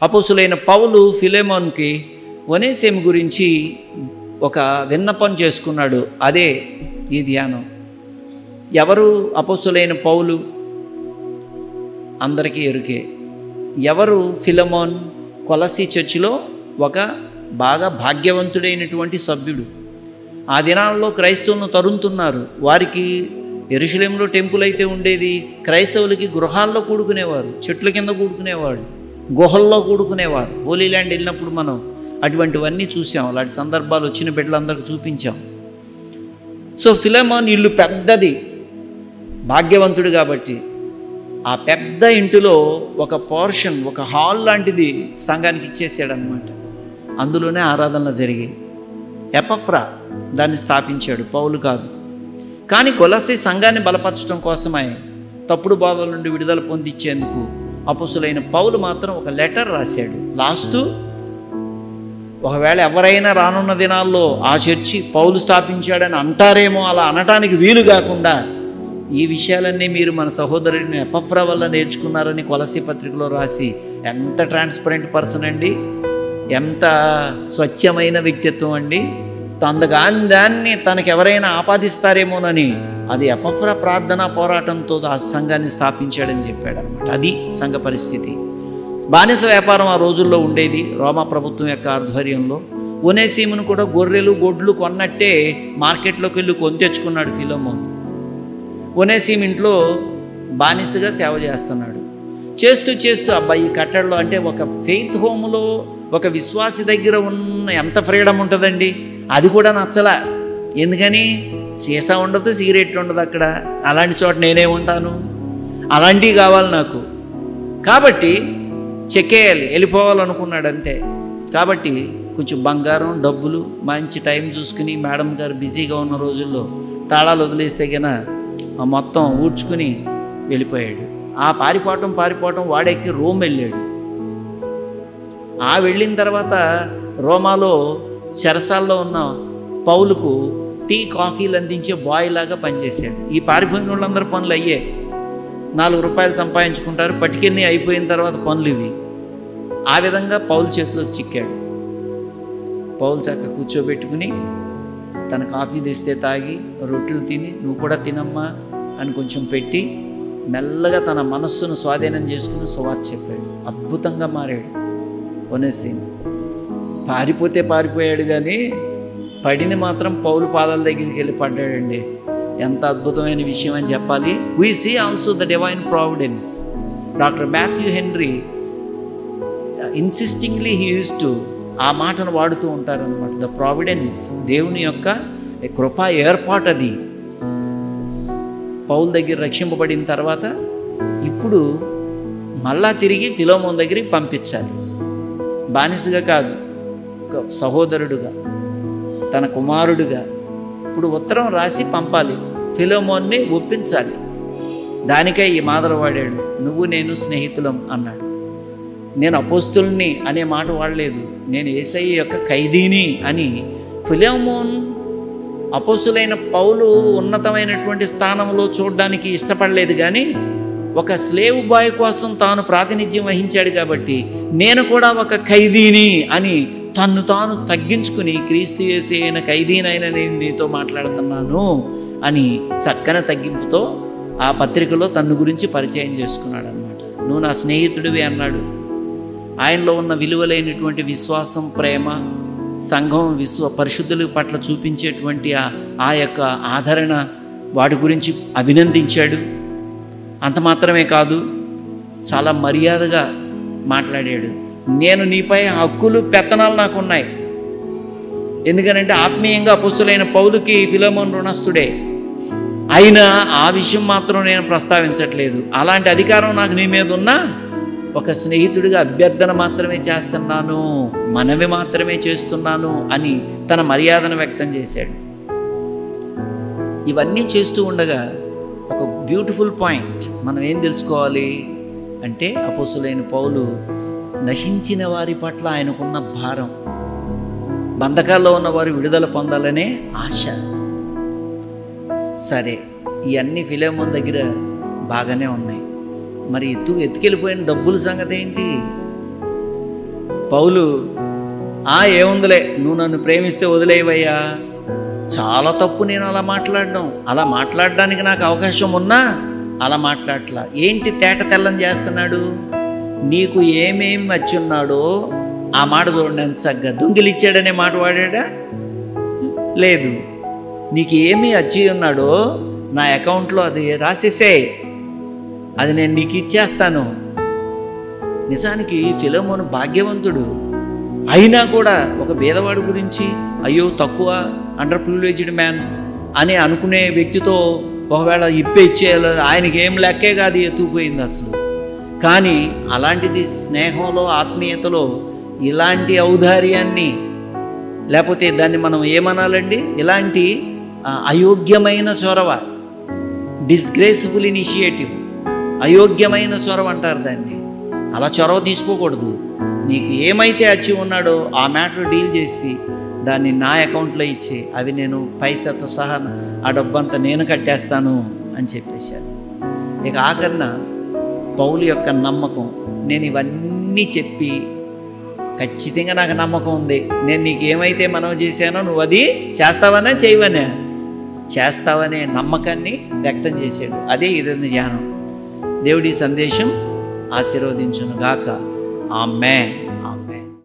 అపోస్తులైన పౌలు ఫిలెమోన్కి ఒనేసిము గురించి ఒక విన్నపం చేసుకున్నాడు. అదే ఈ ధ్యానం. ఎవరు అపోస్తులైన పౌలు? అందరికీ ఎరుకే. ఎవరు ఫిలెమోన్? కొలసీ చర్చిలో ఒక బాగా భాగ్యవంతుడైనటువంటి సభ్యుడు. ఆ దినాల్లో క్రైస్తవులను తరుముతున్నారు. వారికి యెరూషలేములో టెంపుల్ అయితే ఉండేది, క్రైస్తవులకి గృహాల్లో కూడుకునేవారు, చెట్ల కింద కూడుకునేవాడు, గుహల్లో కూడుకునేవారు. హోలీ ల్యాండ్ వెళ్ళినప్పుడు మనం అటువంటివన్నీ చూసాం. అలాంటి సందర్భాలు వచ్చిన బిడ్డలందరికీ చూపించాం. సో ఫిలెమోన్ ఇల్లు పెద్దది, భాగ్యవంతుడు కాబట్టి ఆ పెద్ద ఇంటిలో ఒక పోర్షన్, ఒక హాల్ లాంటిది సంఘానికి ఇచ్చేసాడనమాట. అందులోనే ఆరాధనలు జరిగాయి. ఎపఫ్రా దాన్ని స్థాపించాడు, పౌలు కాదు. కానీ కొలస్సీ సంఘాన్ని బలపరచడం కోసమై తప్పుడు బోధల నుండి విడుదల పొందించేందుకు అపోస్తులైన పౌలు మాత్రం ఒక లెటర్ రాశాడు. లాస్టు ఒకవేళ ఎవరైనా రానున్న దినాల్లో ఆ చర్చి పౌలు స్థాపించాడని అంటారేమో, అలా అనటానికి వీలు కాకుండా ఈ విషయాలన్నీ మీరు మన సహోదరుడిని ఎపఫ్రా వల్ల నేర్చుకున్నారని కొలస్సీ పత్రికలో రాసి, ఎంత ట్రాన్స్పరెంట్ పర్సన్ అండి, ఎంత స్వచ్ఛమైన వ్యక్తిత్వం అండి. తనగాని దాన్ని తనకెవరైనా ఆపాదిస్తారేమోనని అది ఎపఫ్రా ప్రార్థనా పోరాటంతో ఆ సంఘాన్ని స్థాపించాడని చెప్పాడనమాట. అది సంఘ పరిస్థితి. బానిస వ్యాపారం ఆ రోజుల్లో ఉండేది రోమా ప్రభుత్వం యొక్క ఆధ్వర్యంలో. ఒనేసిమును కూడా గొర్రెలు గొడ్లు కొన్నట్టే మార్కెట్లోకి వెళ్ళి కొని తెచ్చుకున్నాడు ఫిలెమోన్. ఒనేసిము ఇంట్లో బానిసగా సేవ చేస్తున్నాడు. చేస్తూ చేస్తూ అబ్బాయి కట్టడలో, అంటే ఒక ఫెయిత్ హోమ్లో ఒక విశ్వాసి దగ్గర ఉన్న ఎంత ఫ్రీడమ్ ఉంటుందండి, అది కూడా నచ్చలా. ఎందుకని? సీసా ఉండదు, సిగరెట్ ఉండదు అక్కడ. అలాంటి చోట నేనే ఉంటాను, అలాంటివి కావాలి నాకు. కాబట్టి చెక్కేయాలి, వెళ్ళిపోవాలనుకున్నాడు అంతే. కాబట్టి కొంచెం బంగారం, డబ్బులు, మంచి టైం చూసుకుని, మేడం గారు బిజీగా ఉన్న రోజుల్లో తాళాలు వదిలేస్తే కన్నా మొత్తం ఊడ్చుకుని వెళ్ళిపోయాడు. ఆ పారిపోవటం వాడెక్కి రోమ్ వెళ్ళాడు. ఆ వెళ్ళిన తర్వాత రోమాలో చెరసాల్లో ఉన్న పౌలుకు టీ కాఫీలు అందించే బాయ్ లాగా పనిచేశాడు. ఈ పారిపోయిన వాళ్ళందరూ పనులు అయ్యే, 4 రూపాయలు సంపాదించుకుంటారు, పట్టుకెన్ని అయిపోయిన తర్వాత పనులు ఇవి. ఆ విధంగా పౌలు చేతిలోకి చిక్కాడు. పౌలు చక్కగా కూర్చోబెట్టుకుని తన కాఫీ తెస్తే తాగి, రొట్టెలు తిని, నువ్వు కూడా తినమ్మా అని కొంచెం పెట్టి మెల్లగా తన మనస్సును స్వాధీనం చేసుకుని సువార్త చెప్పాడు. అద్భుతంగా మారాడు ఒనేసిము. పారిపోయాడు కానీ పడింది మాత్రం పౌలు పాదాల దగ్గరికి వెళ్ళి పడ్డాడండి. ఎంత అద్భుతమైన విషయం అని చెప్పాలి. We see also the divine providence. Doctor Matthew Henry insistingly he use to ఆ మాటను వాడుతూ ఉంటారనమాట. ద ప్రావిడెన్స్, దేవుని యొక్క కృపా ఏర్పాటు. అది పౌలు దగ్గర రక్షింపబడిన తర్వాత ఇప్పుడు మళ్ళా తిరిగి ఫిలెమోన్ దగ్గరికి పంపించాలి. బానిసగా కాదు, ఒక సహోదరుడుగా, తన కుమారుడుగా. ఇప్పుడు ఉత్తరం రాసి పంపాలి, ఫిలెమోన్ని ఒప్పించాలి. దానికై ఈ మాటలు వాడాడు. నువ్వు నేను స్నేహితులం అన్నాడు. నేను అపోస్తుల్ని అనే మాట వాడలేదు, నేను యేసయ్య యొక్క ఖైదీని అని. ఫిలెమోన్ అపోస్తులైన పౌలు ఉన్నతమైనటువంటి స్థానంలో చూడడానికి ఇష్టపడలేదు, కానీ ఒక స్లేవ్ బాయ్ కోసం తాను ప్రాతినిధ్యం వహించాడు కాబట్టి నేను కూడా ఒక ఖైదీని అని తన్ను తాను తగ్గించుకుని, క్రీస్తు యేసు అయిన ఖైదీనైనా నేను నీతో మాట్లాడుతున్నాను అని చక్కని తగ్గింపుతో ఆ పత్రికలో తన్ను గురించి పరిచయం చేసుకున్నాడు అనమాట. నువ్వు నా స్నేహితుడివి అన్నాడు. ఆయనలో ఉన్న విలువలైనటువంటి విశ్వాసం, ప్రేమ, సంఘం, పరిశుద్ధుల పట్ల చూపించేటువంటి ఆ యొక్క ఆదరణ, వాటి గురించి అభినందించాడు. అంత మాత్రమే కాదు, చాలా మర్యాదగా మాట్లాడాడు. నేను నీపై హక్కులు, పెత్తనాలు నాకు ఉన్నాయి. ఎందుకనంటే ఆత్మీయంగా అపోస్తులైన పౌలుకి ఫిలెమోన్ రుణస్థుడే. అయినా ఆ విషయం మాత్రం నేను ప్రస్తావించట్లేదు. అలాంటి అధికారం నాకు నీ మీద ఉన్నా ఒక స్నేహితుడిగా అభ్యర్థన మాత్రమే చేస్తున్నాను, మనవి మాత్రమే చేస్తున్నాను అని తన మర్యాదను వ్యక్తం చేశాడు. ఇవన్నీ చేస్తూ ఉండగా ఒక బ్యూటిఫుల్ పాయింట్ మనం ఏం తెలుసుకోవాలి అంటే, అపోస్తులైన పౌలు నశించిన వారి పట్ల ఆయనకున్న భారం, బంధకాల్లో ఉన్న వారు విడుదల పొందాలనే ఆశ. సరే, ఇవన్నీ ఫిలెమోన్ దగ్గర బాగానే ఉన్నాయి. మరి ఎత్తుకెళ్ళిపోయిన డబ్బుల సంగతి ఏంటి? పౌలు ఏముందిలే, నువ్వు నన్ను ప్రేమిస్తే వదిలేవయ్యా, చాలా తప్పు నేను అలా మాట్లాడడానికి నాకు అవకాశం ఉన్నా అలా మాట్లాడట్లా. ఏంటి తేట తెల్లం చేస్తున్నాడు? నీకు ఏమేమి వచ్చి ఉన్నాడో ఆ మాట చూడండి, ఎంత చక్కగా దొంగిలిచ్చాడనే మాట వాడా? లేదు, నీకు ఏమి వచ్చి ఉన్నాడో నా అకౌంట్లో అది రాసేసే, అది నేను నీకు ఇచ్చేస్తాను. నిజానికి ఫిలమోను భాగ్యవంతుడు అయినా కూడా ఒక బీదవాడి గురించి అయ్యో తక్కువ, అండర్ ప్రివిలేజ్డ్ మ్యాన్ అని అనుకునే వ్యక్తితో ఒకవేళ ఇచ్చేయాలి, ఆయనకి ఏం లెక్కే కాదు, ఎత్తుకుపోయింది అసలు. కానీ అలాంటిది స్నేహంలో, ఆత్మీయతలో ఇలాంటి ఔదార్యాన్ని, లేకపోతే దాన్ని మనం ఏమనాలండి, ఇలాంటి అయోగ్యమైన చొరవ, డిస్గ్రేస్ఫుల్ ఇనిషియేటివ్, అయోగ్యమైన చొరవ అంటారు దాన్ని. అలా చొరవ తీసుకోకూడదు. నీకు ఏమైతే వచ్చి ఉన్నాడో ఆ మ్యాటర్ డీల్ చేసి దాన్ని నా అకౌంట్లో ఇచ్చి, అవి నేను పైసాతో సహా ఆ డబ్బంతా నేను కట్టేస్తాను అని చెప్పేశారు. ఇక ఆఖరిన పౌలు యొక్క నమ్మకం, నేను ఇవన్నీ చెప్పి ఖచ్చితంగా నాకు నమ్మకం ఉంది, నేను నీకు ఏమైతే మనవి చేశానో నువ్వు అది చేస్తావనే చేయవనే చేస్తావనే నమ్మకాన్ని వ్యక్తం చేశాడు. అదే ఇది ధ్యానం. దేవుడి సందేశం ఆశీర్వదించును గాక. ఆమేన్.